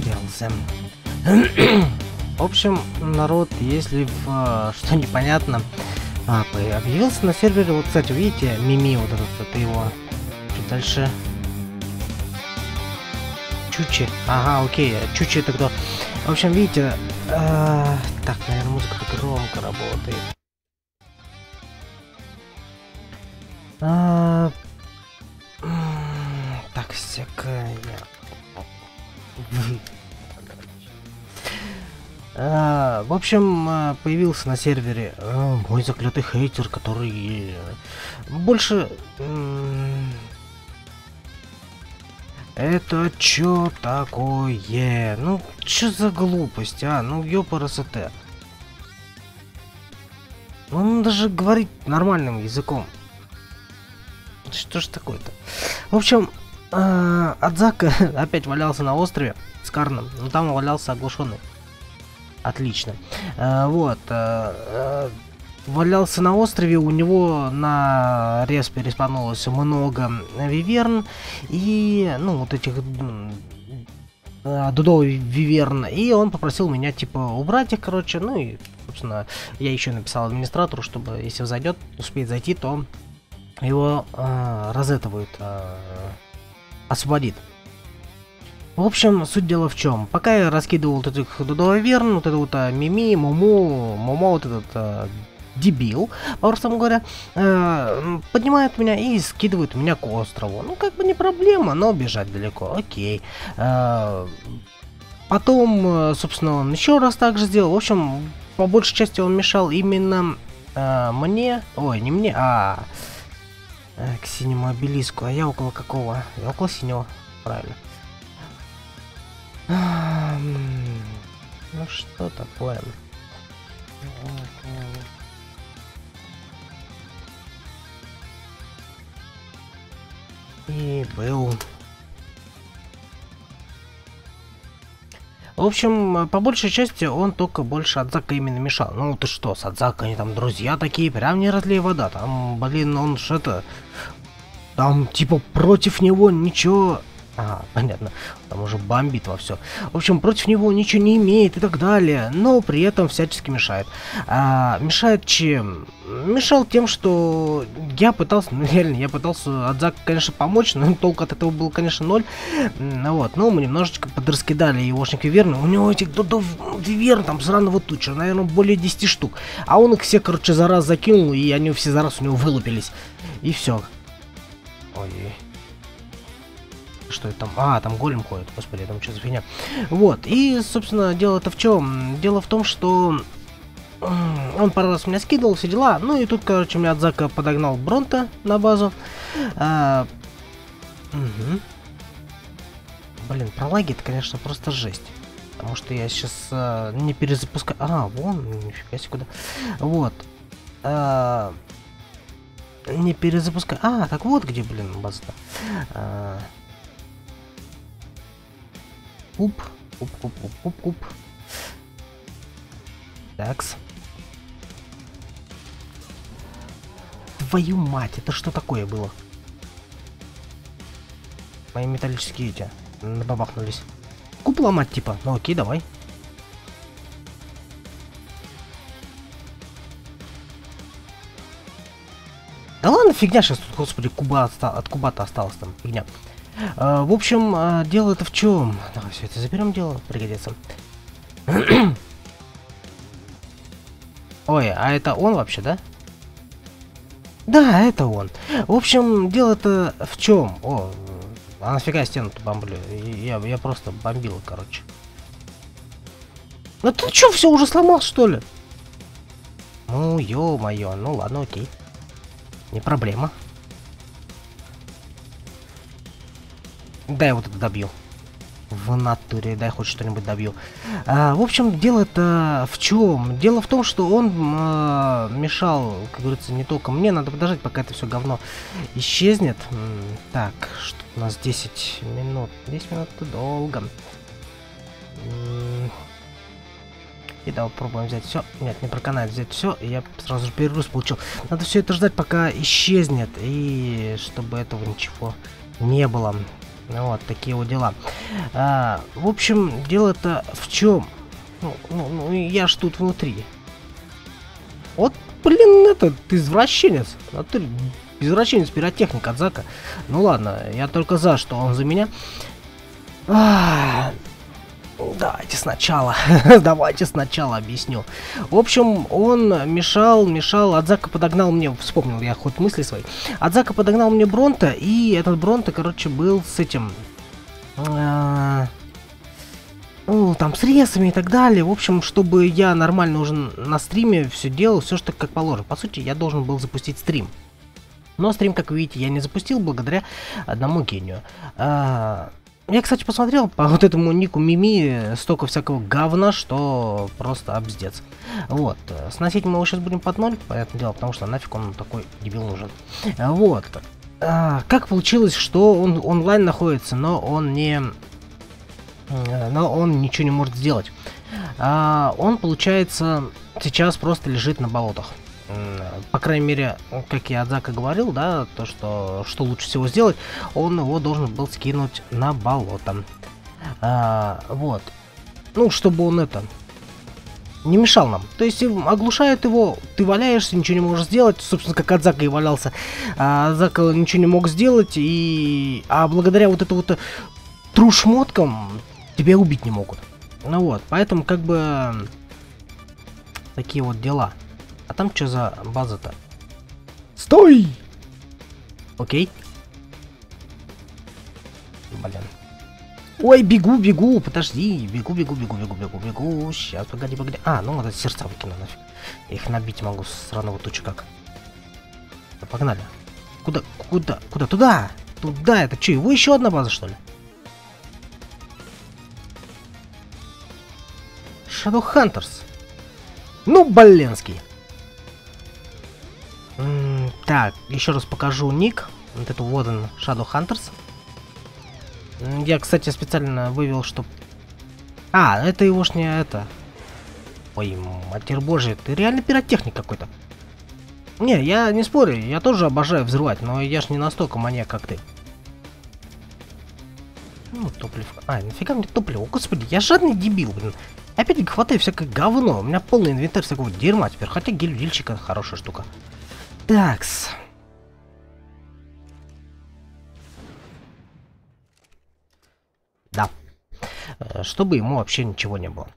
потерялся. В общем, народ, если что непонятно, объявился на сервере, вот, кстати, видите, Мими, вот этот, это его. Чуть дальше. Чучи. Ага, окей, Чучи это кто? В общем, видите, так, наверное, музыка так громко работает. Так, всякое. В общем, появился на сервере мой заклятый хейтер, который больше... Это чё такое? Ну, чё за глупость, а? Ну, ёпарасоте. Он даже говорит нормальным языком. Что ж такое-то? В общем, Адзака опять валялся на острове с Карном, но там он валялся оглушенный. Отлично. Вот. Валялся на острове, у него на респе респанулось много виверн и, ну, вот этих дудовых виверн, и он попросил меня, типа, убрать их, короче, ну и, собственно, я еще написал администратору, чтобы, если зайдет, успеет зайти, то его розетовают, освободит. В общем, суть дела в чем. Пока я раскидывал вот этих дудовых виверн, вот это вот Мими, Момо, вот этот... дебил, по-простому говоря, поднимает меня и скидывает меня к острову. Ну, как бы не проблема, но бежать далеко, окей. Потом, собственно, он еще раз так же сделал. В общем, по большей части он мешал именно мне, ой, не мне, а к синему обелиску. А я около какого? Я около синего, правильно. Ну, что такое? И был. В общем, по большей части он только больше Адзака именно мешал. Ну ты что, с Адзака они там друзья такие, прям не разлей вода. Там, блин, он что-то... Там типа против него ничего... Ага, понятно. Там уже бомбит во все. В общем, против него ничего не имеет и так далее. Но при этом всячески мешает. Мешает чем? Мешал тем, что я пытался, ну реально, я пытался Адзаку, конечно, помочь, но толку от этого был, конечно, ноль. Вот, но мы немножечко подраскидали егошник виверны. У него этих дудов виверн там сраного туча, наверное, более 10 штук. А он их все, короче, за раз закинул, и они все за раз у него вылупились. И все. Ой. Что это там? А, там голем ходит. Господи, там что за фигня? Вот. И, собственно, дело-то в чем? Дело в том, что он пару раз меня скидывал, все дела. Ну и тут, короче, меня Адзака подогнал Бронта на базу. Блин, про лаги это, конечно, просто жесть. Потому что я сейчас не перезапускаю. А, вон, нифига себе куда. Вот. Не перезапускаю. А, так вот где, блин, база-то. Куб. Такс. Твою мать, это что такое было? Мои металлические эти набабахнулись. Куб ломать типа? Ну окей, давай. Да ладно, фигня сейчас тут, господи, от куба-то осталось там, фигня. В общем, дело это в чем? Давай все это заберем, дело пригодится. Ой, а это он вообще, да? Да, это он. В общем, дело-то в чем? О, а нафига стену-то бомблю? Я просто бомбил, короче. Ну ты что, все уже сломал, что ли? Ну, ё-моё, ну ладно, окей. Не проблема. Да, я вот это добью. В натуре, дай хоть что-нибудь добью. В общем, дело-то в чем? Дело в том, что он мешал, как говорится, не только мне. Надо подождать, пока это все говно исчезнет. Так, что у нас 10 минут. 10 минут это долго. И давай попробуем взять все. Нет, не проканает взять все. И я сразу же перегруз получил. Надо все это ждать, пока исчезнет. И чтобы этого ничего не было. Вот, такие вот дела. В общем, дело-то в чем? Ну, я ж тут внутри. Вот, блин, это, ты извращенец. А ты извращенец, пиротехник от Зака. Ну ладно, я только за, что он за меня. Давайте сначала. Давайте сначала объясню. В общем, он мешал. Адзака подогнал мне. Вспомнил я ход мысли своей. Адзака подогнал мне Бронта. И этот Бронта, короче, был с этим. Ну, там с ресами и так далее. В общем, чтобы я нормально уже на стриме все делал, все что как положено. По сути, я должен был запустить стрим. Но стрим, как вы видите, я не запустил благодаря одному гению. Я, кстати, посмотрел по вот этому нику Мими столько всякого говна, что просто обздец. Вот. Сносить мы его сейчас будем под 0, понятное дело, потому что нафиг он такой дебил нужен. Вот. Как получилось, что он онлайн находится, но он ничего не может сделать. Он, получается, сейчас просто лежит на болотах. По крайней мере, как я Адзака говорил, да, то, что лучше всего сделать, он его должен был скинуть на болото. Вот. Ну, чтобы он не мешал нам. То есть оглушает его, ты валяешься, ничего не можешь сделать. Собственно, как Адзака и валялся. Адзака ничего не мог сделать, а благодаря вот этому вот трушмоткам тебя убить не могут. Ну вот, поэтому как бы такие вот дела. А там что за база-то? Стой! Окей. Блин. Ой, бегу, подожди. Бегу. Сейчас, погоди. Ну вот эти сердца выкину нафиг. Я их набить могу с сраного тучи как. Да, погнали. Куда? Туда! Туда, это что, его еще одна база, что ли? Shadow Hunters. Ну, Боленский. Так, еще раз покажу ник. Вот эту вот он, Shadow Hunters. Я, кстати, специально вывел, что... это егошняя это... Ой, матерь божья, ты реально пиротехник какой-то. Не, я не спорю, я тоже обожаю взрывать, но я ж не настолько маньяк, как ты. Ну, топливо... нафига мне топливо? Господи, я жадный дебил, блин. Опять хватаю всякое говно. У меня полный инвентарь всякого дерьма теперь. Хотя гель-удильщик это хорошая штука. Такс. Да. Чтобы ему вообще ничего не было.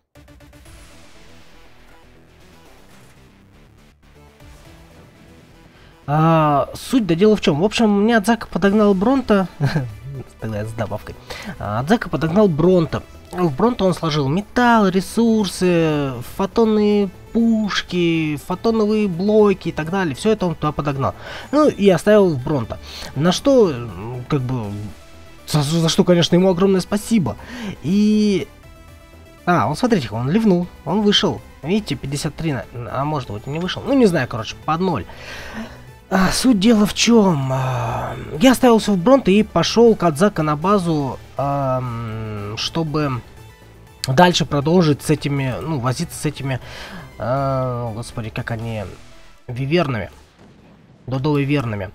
Суть да дело в чем. В общем, мне Адзака подогнал Бронта. Тогда с добавкой. Адзака подогнал Бронта. В Бронта он сложил металл, ресурсы, фотонные пушки, фотоновые блоки и так далее. Все это он туда подогнал. Ну и оставил в Бронта. На что, как бы, за что, конечно, ему огромное спасибо. И... он, смотрите, он ливнул, он вышел. Видите, 53, а может быть не вышел. Ну, не знаю, короче, под 0. Суть дела в чем? Я оставился в Бронта и пошел к Адзака на базу, чтобы дальше продолжить с этими, возиться с этими, господи, как они, вивернами, додо-вивернами.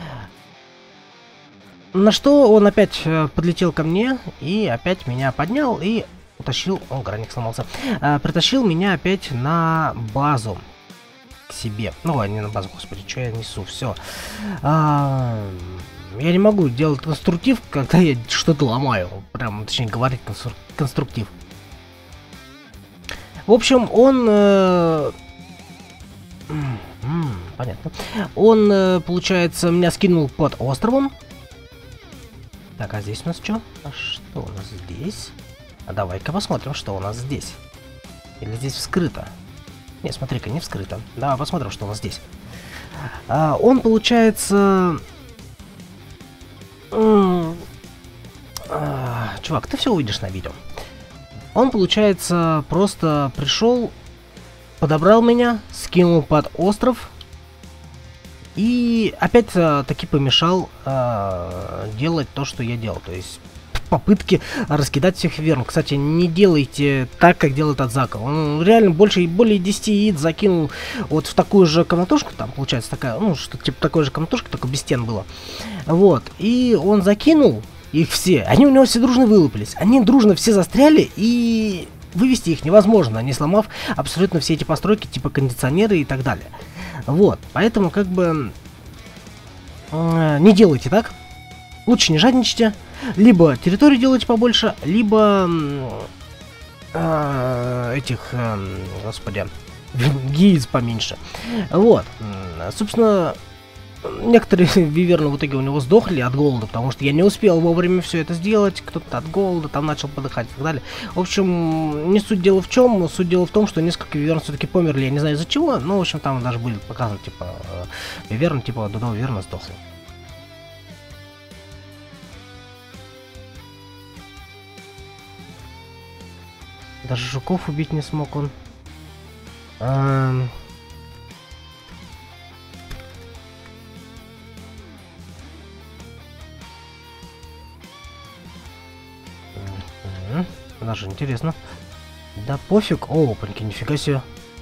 На что он опять подлетел ко мне и опять меня поднял и утащил, граник сломался, притащил меня опять на базу. Себе. Не на базу, господи, что я несу, все. Я не могу делать конструктив, когда я что-то ломаю. Прям, точнее, говорить конструктив. В общем, он... понятно. Он, получается, меня скинул под островом. Так, а здесь у нас что? Что у нас здесь? Давай-ка посмотрим, что у нас здесь. Или здесь вскрыто. Не, смотри-ка, не вскрыто. Давай посмотрим, что у нас здесь. Он, получается... чувак, ты все увидишь на видео. Он, получается, просто пришел, подобрал меня, скинул под остров. И опять-таки помешал делать то, что я делал. То есть... попытки раскидать всех вверх. Кстати, не делайте так, как делает Адзака. Он реально более 10 яиц закинул вот в такую же комнатушку. Там получается такая, что типа такой же комнатушка, только без стен было. Вот. И он закинул. их все. Они у него все дружно вылупились. Они дружно все застряли, и вывести их невозможно, не сломав абсолютно все эти постройки, типа кондиционеры и так далее. Вот, поэтому как бы не делайте так. Лучше не жадничайте. Либо территорию делайте побольше, либо господи, яиц поменьше. Вот, собственно, некоторые виверны в итоге у него сдохли от голода, потому что я не успел вовремя все это сделать, кто-то от голода там начал подыхать и так далее. В общем, не суть дела в чем, суть дела в том, что несколько виверн все-таки померли, я не знаю из-за чего, но в общем там даже были показаны, типа, виверн, типа, до виверна сдохли. Даже жуков убить не смог он. Даже интересно. Да пофиг. О, опаньки, нифига себе.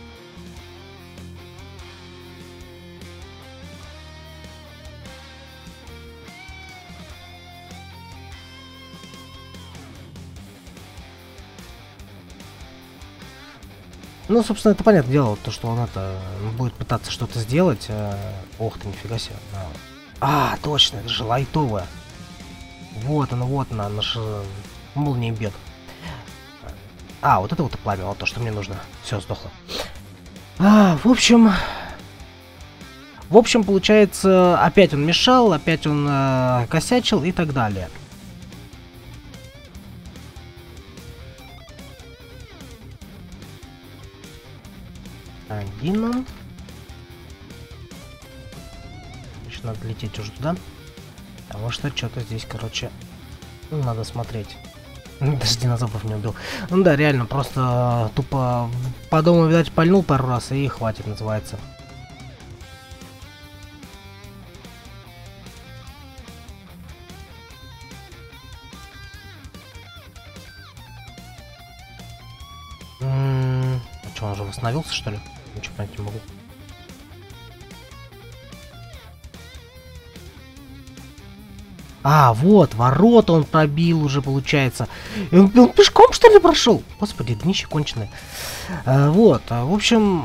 Ну, собственно, это понятное дело, то, что он это будет пытаться что-то сделать. Ох ты, нифига себе. А, точно, это же лайтовая. Вот она же молния бьет. А, вот это вот пламя, вот то, что мне нужно. Все, сдохло. В общем, получается, опять он мешал, опять он косячил и так далее. Один он. Еще надо лететь уже туда. Потому что что-то здесь, короче, надо смотреть. Даже динозавров не убил. Ну да, реально, просто тупо по дому, видать, пальнул пару раз и хватит, называется. А что, он уже восстановился, что ли? Ничего понять не могу. А, вот, ворота он пробил уже, получается. И он пешком, что ли, прошел? Господи, днище конченое. Вот, в общем...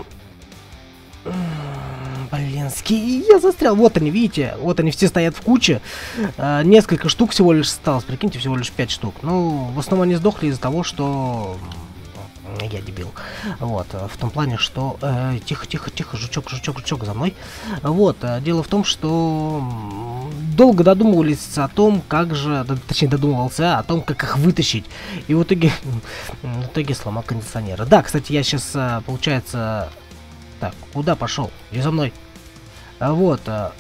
Блинский, я застрял. Вот они, видите? Вот они все стоят в куче. Несколько штук всего лишь осталось. Прикиньте, всего лишь 5 штук. Ну, в основном они сдохли из-за того, что... Я дебил. Вот, в том плане, что... Тихо, жучок за мной. Вот, дело в том, что... Долго додумывались о том, как же... Точнее, додумывался о том, как их вытащить. И в итоге сломал кондиционеры. Да, кстати, я сейчас, получается... Так, куда пошел? Иди за мной. Вот.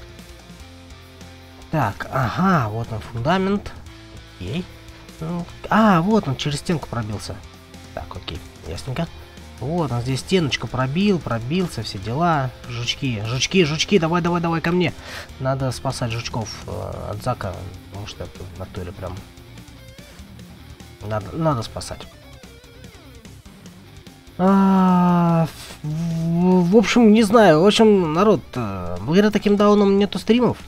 Так, ага, вот он фундамент. Окей. Вот он через стенку пробился. Так, окей, ясненько. Вот он здесь стеночку пробился, все дела. Жучки, давай ко мне. Надо спасать жучков от Зака, потому что это в натуре прям... Надо спасать. В общем, не знаю. В общем, народ, благодаря таким даунам нету стримов.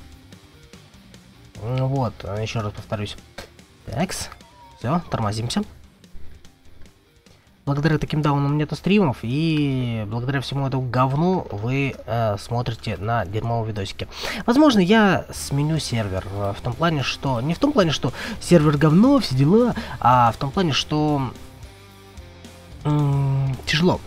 Вот, еще раз повторюсь. Такс, все, тормозимся. Благодаря таким даунам нету стримов, и благодаря всему этому говну вы смотрите на дерьмовые видосики. Возможно, я сменю сервер в том плане, что... Не в том плане, что сервер говно, все дела, а в том плане, что... тяжело.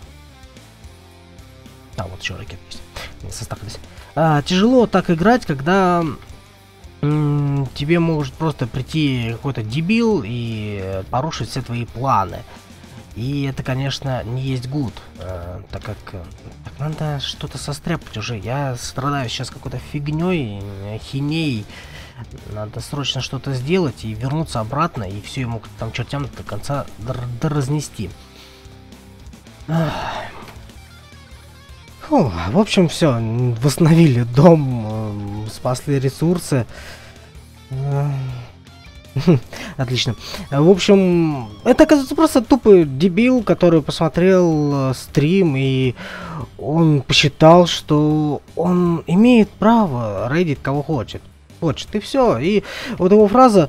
Вот еще ракет есть. Не состакались. Тяжело так играть, когда тебе может просто прийти какой-то дебил и порушить все твои планы. И это, конечно, не есть гуд, так как надо что-то состряпать уже. Я страдаю сейчас какой-то фигней, хиней. Надо срочно что-то сделать и вернуться обратно, и все ему там чертям до конца разнести. В общем, все, восстановили дом, спасли ресурсы. Отлично. В общем, это, оказывается, просто тупый дебил, который посмотрел стрим, и он посчитал, что он имеет право рейдить кого хочет. хочет, и все. И вот его фраза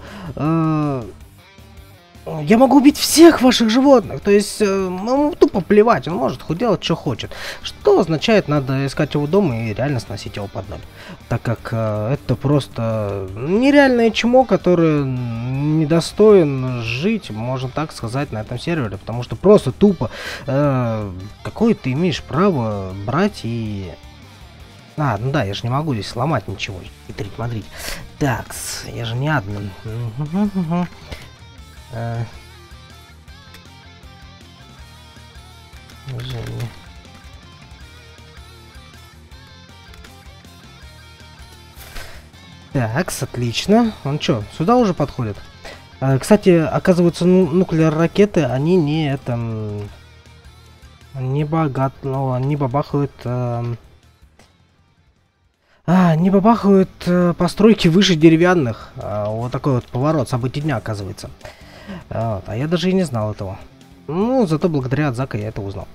«Я могу убить всех ваших животных», то есть ему тупо плевать, он может хоть делать, что хочет. Что означает, надо искать его дом и реально сносить его под ноль. Так как это просто нереальное чмо, которое недостоин жить, можно так сказать, на этом сервере. Потому что просто тупо какое ты имеешь право брать и... ну да, я же не могу здесь сломать ничего. Хитрить, смотрите. Такс, я же не админ. Так, отлично. Он что, сюда уже подходит? Кстати, оказывается, нуклеар ракеты, они не это... Не богат, но они бабахают... не бабахают постройки выше деревянных. Вот такой вот поворот событий дня, оказывается. Вот, а я даже и не знал этого. Ну, зато благодаря Адзака я это узнал.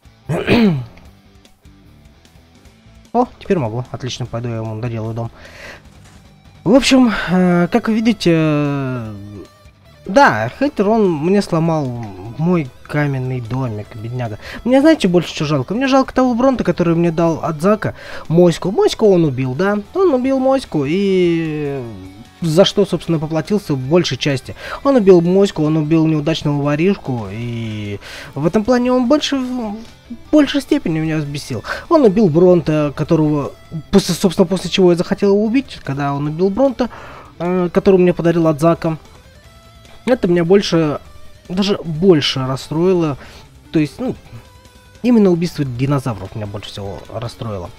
О, теперь могу. Отлично, пойду я ему доделаю дом. В общем, как вы видите... Да, хейтер, он мне сломал мой каменный домик, бедняга. Мне, знаете, больше что жалко? Мне жалко того Бронта, который мне дал Адзака, Моську. Моську он убил, да? Он убил Моську и... За что, собственно, поплатился в большей части. Он убил Моську, он убил неудачного воришку, и в этом плане он в большей степени меня взбесил. Он убил Бронта, которого, собственно, после чего я захотел его убить, когда он убил Бронта, который мне подарил Адзака. Это меня даже больше расстроило. То есть, ну, именно убийство динозавров меня больше всего расстроило.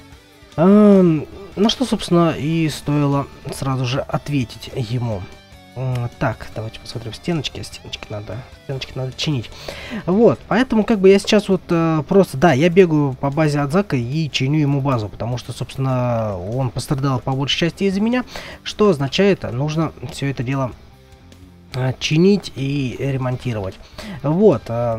На что, собственно, и стоило сразу же ответить ему. Так, давайте посмотрим стеночки. Стеночки надо чинить. Вот, поэтому как бы я сейчас вот просто, да, я бегаю по базе Адзака и чиню ему базу, потому что, собственно, он пострадал по большей части из-за меня, что означает, нужно все это дело чинить и ремонтировать. Вот.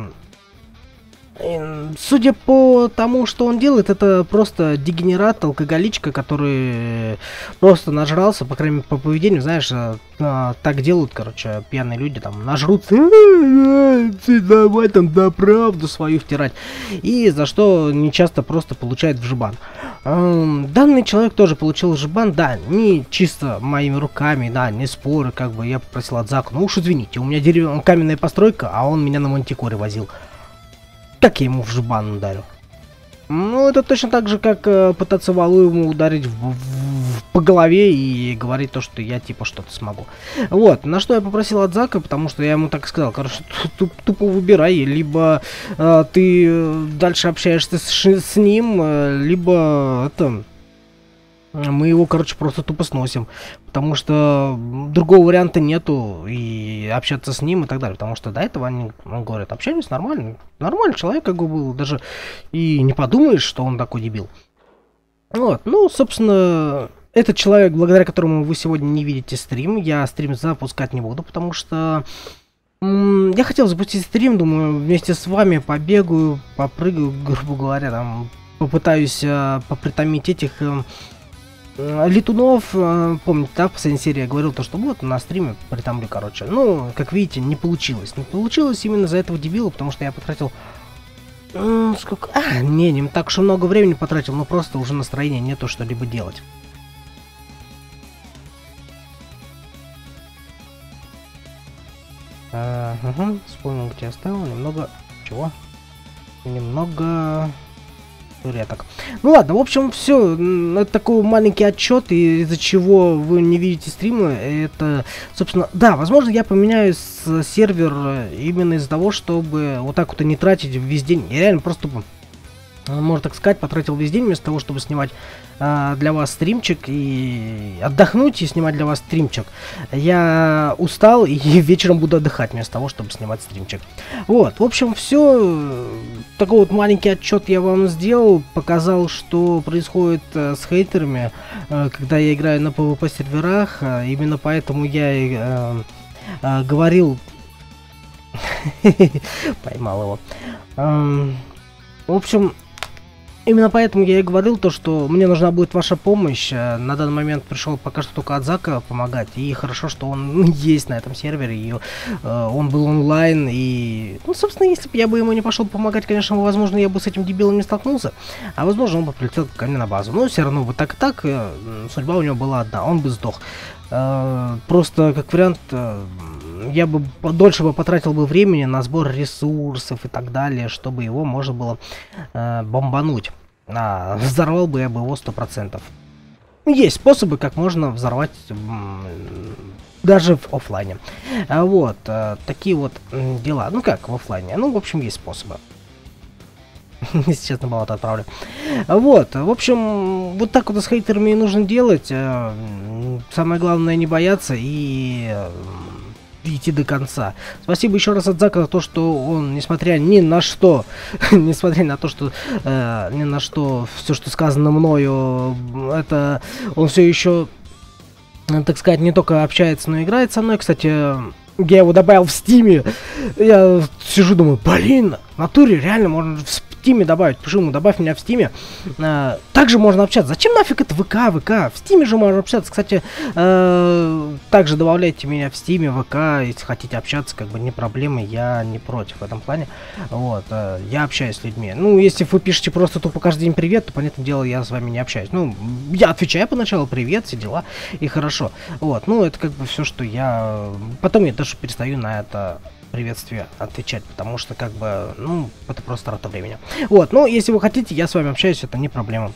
Судя по тому, что он делает, это просто дегенерат, алкоголичка, который просто нажрался, по крайней мере, по поведению, знаешь, так делают, короче, пьяные люди, там, нажрутся, давай там, да, правду свою втирать, и за что нечасто просто получает вжибан. Данный человек тоже получил вжибан, да, не чисто моими руками, да, не споры, как бы, я попросил Адзаку, ну уж извините, у меня каменная постройка, а он меня на Мантикоре возил. Как я ему в жбан ударю? Ну, это точно так же, как пытаться валу ему ударить по голове и говорить то, что я типа что-то смогу. Вот, на что я попросил Адзака, потому что я ему так сказал, короче, тупо выбирай, либо ты дальше общаешься с ним, либо это... Мы его, короче, просто тупо сносим. Потому что другого варианта нету. И общаться с ним и так далее. Потому что до этого они говорят, общались нормально. Нормальный человек как бы был. Даже и не подумаешь, что он такой дебил. Вот. Ну, собственно, этот человек, благодаря которому вы сегодня не видите стрим. Я стрим запускать не буду. Потому что я хотел запустить стрим. Думаю, вместе с вами побегаю, попрыгаю, грубо говоря. Там попытаюсь попритомить этих... летунов, помните, да, в последней серии я говорил то, что вот на стриме притомлю, короче. Ну, как видите, не получилось. Не получилось именно из-за этого дебила, потому что я потратил... сколько... не так уж много времени потратил, но просто уже настроения нету что-либо делать. Вспомнил, где я оставил. Немного... Чего? Немного... Так. Ну ладно, в общем, все. Это такой маленький отчет, из-за чего вы не видите стримы. Это, собственно, да, возможно, я поменяю сервер именно из-за того, чтобы вот так вот и не тратить весь день. Я реально просто, можно так сказать, потратил весь день вместо того, чтобы снимать для вас стримчик и отдохнуть и снимать для вас стримчик. Я устал и вечером буду отдыхать вместо того, чтобы снимать стримчик. Вот, в общем, все. Такой вот маленький отчет я вам сделал, показал, что происходит с хейтерами, когда я играю на PvP серверах. Именно поэтому я и говорил... Поймал его. В общем, Именно поэтому я и говорил то, что мне нужна будет ваша помощь. На данный момент пришел пока что только Адзака помогать. И хорошо, что он есть на этом сервере. И он был онлайн. И, ну, собственно, если бы я бы ему не пошел помогать, конечно, возможно, я бы с этим дебилом не столкнулся. А возможно, он бы прилетел ко мне на базу. Но все равно бы так и так. Судьба у него была одна. Он бы сдох. Просто, как вариант, я бы дольше бы потратил бы времени на сбор ресурсов и так далее, чтобы его можно было бомбануть. Взорвал бы я бы его 100%. Есть способы, как можно взорвать даже в оффлайне. Вот, такие вот дела. Ну как в оффлайне? Ну, в общем, есть способы. Сейчас на болото отправлю. Вот, в общем, вот так вот с хейтерами и нужно делать. Самое главное не бояться и идти до конца. Спасибо еще раз Адзака за то, что он, несмотря ни на что, несмотря на то, что ни на что, все, что сказано мною, это он все еще, так сказать, не только общается, но и играет со мной. Кстати, я его добавил в Стиме. Я сижу, думаю, блин, в натуре реально можно в Стиме добавить. Пишу ему, добавь меня в Стиме. Также можно общаться. Зачем нафиг это ВК? В Стиме же можно общаться. Кстати, также добавляйте меня в Стиме, ВК, если хотите общаться, как бы не проблема, я не против в этом плане. Вот, я общаюсь с людьми. Ну, если вы пишете просто тупо каждый день привет, то, понятное дело, я с вами не общаюсь. Ну, я отвечаю поначалу привет, все дела, и хорошо. Вот, ну, это как бы все, что я... Потом я даже перестаю на это приветствие отвечать, потому что, как бы, ну, это просто трата времени. Вот, ну, если вы хотите, я с вами общаюсь, это не проблема.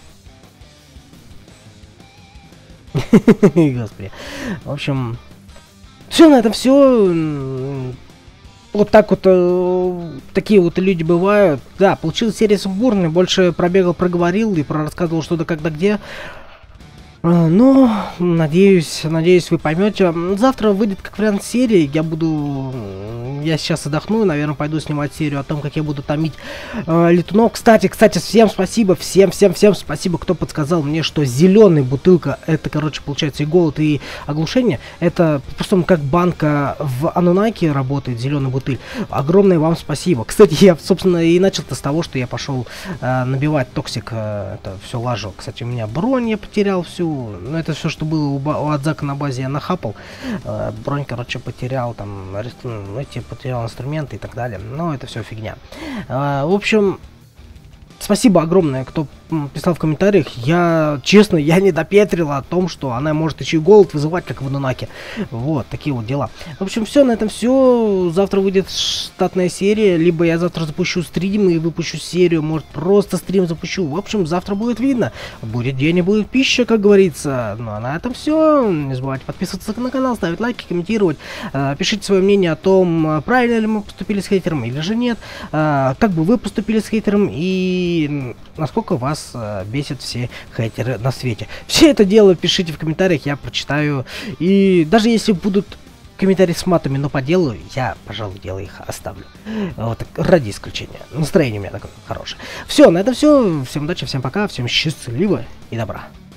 Господи. В общем, все на этом все. Вот так вот, такие вот люди бывают. Да, получилась серия сумбурная, больше пробегал, проговорил и рассказывал что-то когда где. Но, надеюсь, вы поймете. Завтра выйдет как вариант серии. Я сейчас отдохну, наверное, пойду снимать серию о том, как я буду томить летунов. Кстати, всем спасибо, всем спасибо, кто подсказал мне, что зеленая бутылка, это, короче, получается и голод, и оглушение. Это просто как банка в Анунаке работает, зеленая бутыль. Огромное вам спасибо. Кстати, я, собственно, и начал-то с того, что я пошел набивать токсик, это все лажу. Кстати, у меня бронь я потерял всю. Ну, это все, что было у Адзака на базе, я нахапал. Бронь, короче, потерял, там, потерял инструменты и так далее. Но это все фигня. В общем, спасибо огромное, кто писал в комментариях. Честно, я не допетрил о том, что она может еще и голод вызывать, как в Анунаке. Вот, такие вот дела. В общем, все, на этом все. Завтра выйдет штатная серия. Либо я завтра запущу стрим и выпущу серию. Может, просто стрим запущу. В общем, завтра будет видно. Будет день и будет пища, как говорится. Ну, а на этом все. Не забывайте подписываться на канал, ставить лайки, комментировать. Пишите свое мнение о том, правильно ли мы поступили с хейтером или же нет. Как бы вы поступили с хейтером и насколько вас бесят все хейтеры на свете. Все это дело пишите в комментариях, я прочитаю. И даже если будут комментарии с матами, но по делу, я, пожалуй, дело их оставлю. Вот так, ради исключения. Настроение у меня такое хорошее. Все, на этом все. Всем удачи, всем пока, всем счастливо и добра.